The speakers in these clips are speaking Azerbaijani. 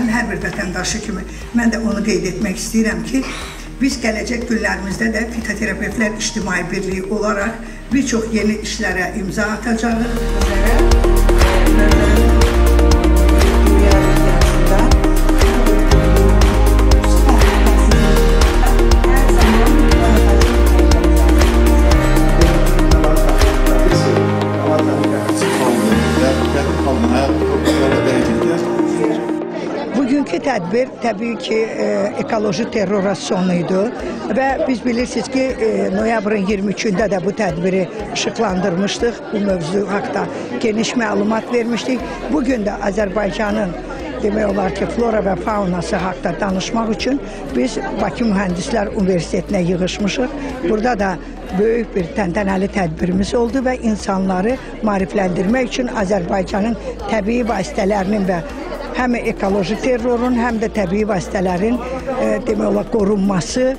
Azərbaycanın hər bir vətəndaşı kimi mən də onu qeyd etmək istəyirəm ki, biz gələcək günlərimizdə də Fitoterapevtlər İctimai Birliyi olaraq bir çox yeni işlərə imza atacağıq. Bugünkü tədbir təbii ki, ekoloji terrora sonuydu və biz bilirsiniz ki, noyabrın 23-də də bu tədbiri işıqlandırmışdıq, bu mövzu haqda geniş məlumat vermişdik. Bugün də Azərbaycanın demək olar ki, flora və faunası haqda danışmaq üçün biz Bakı Mühəndislər Universitetinə yığışmışıq. Burada da böyük bir təntənəli tədbirimiz oldu və insanları maarifləndirmək üçün Azərbaycanın təbii vasitələrinin və həm ekoloji terrorun, həm də təbii vasitələrin demək olar qorunması,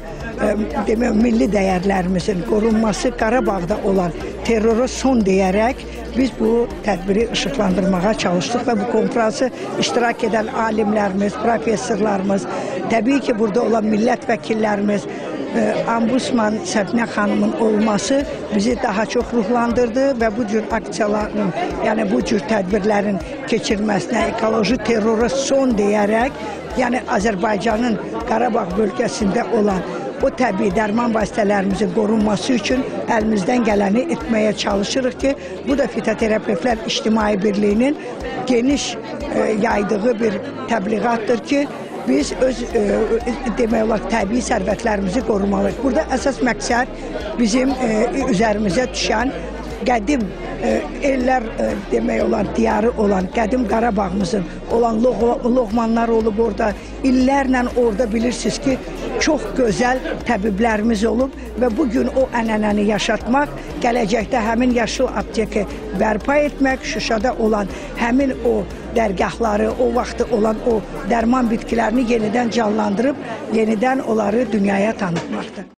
milli dəyərlərimizin qorunması, Qarabağda olan terrora son deyərək biz bu tədbiri işıqlandırmağa çalışdıq və bu konfransı iştirak edən alimlərimiz, professorlarımız, təbii ki, burada olan millət vəkillərimiz, Ombudsman Səfinə xanımın olması bizi daha çox ruhlandırdı və bu cür aksiyaların, yəni bu cür tədbirlərin keçirilməsinə, ekoloji terrora son deyərək, yəni Azərbaycanın Qarabağ bölgəsində olan o təbii dərman vasitələrimizin qorunması üçün əlimizdən gələni etməyə çalışırıq ki, bu da Fitoterapevtlər İctimai Birliyinin geniş yaydığı bir təbliğatdır ki, biz öz demək olar təbii sərvətlərimizi qorumalıyıq. Burada əsas məqsəd bizim üzərimizə düşən qədim ellər demək olar diyarı olan qədim Qarabağımızın olan Loğmanlar olub orada, illərlə orada bilirsiniz ki, çox gözəl təbiblərimiz olub və bugün o ənənəni yaşatmaq, gələcəkdə həmin yaşıl apteki bərpa etmək, Şuşada olan həmin o dərgahları, o vaxtı olan o dərman bitkilərini yenidən canlandırıb, yenidən onları dünyaya tanıtmaqdır.